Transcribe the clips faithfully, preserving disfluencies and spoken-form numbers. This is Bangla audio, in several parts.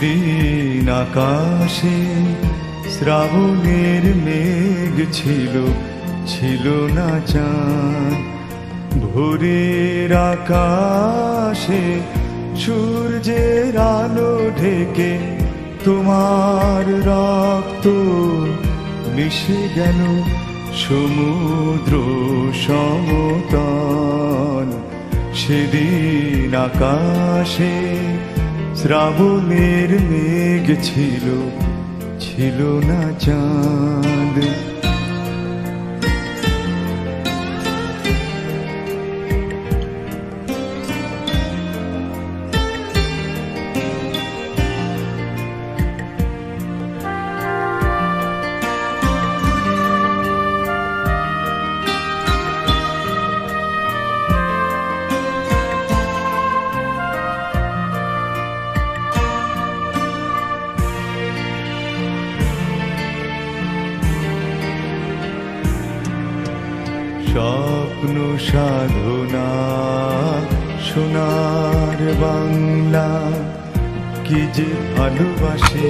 সেদিন আকাশে শ্রাবণের মেঘ ছিল, ছিল না চাঁদ। ভোরের আকাশে সূর্যের আলো ঢেকে তোমার রক্ত মিশে গেল সমুদ্র সমতল। সেদিন আকাশে শ্রাবণের মেঘ ছিল, ছিল না চাঁদ। স্বপ্ন সাধনা সোনার বাংলা কি যে ভালোবাসে।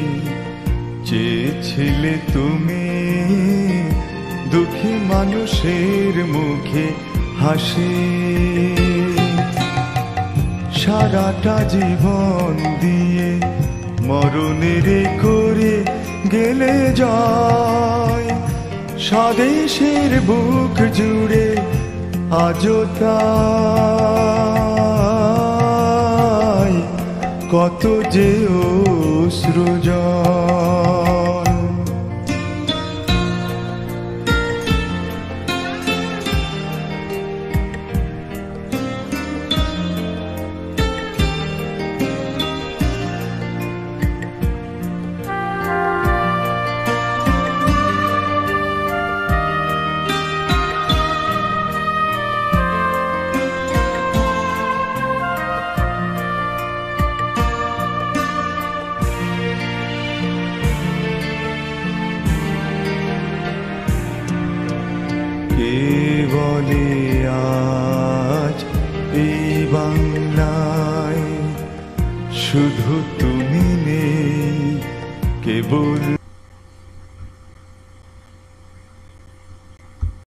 চেয়েছিলে তুমি দুঃখী মানুষের মুখে হাসি। সারাটা জীবন দিয়ে মরণের করে গেলে জয়। স্বদেশের বুক জুড়ে আজও তাই কত যে অশ্রুজল। কে বলে আজ এই বাংলায় শুধু তুমি নেই, কেবল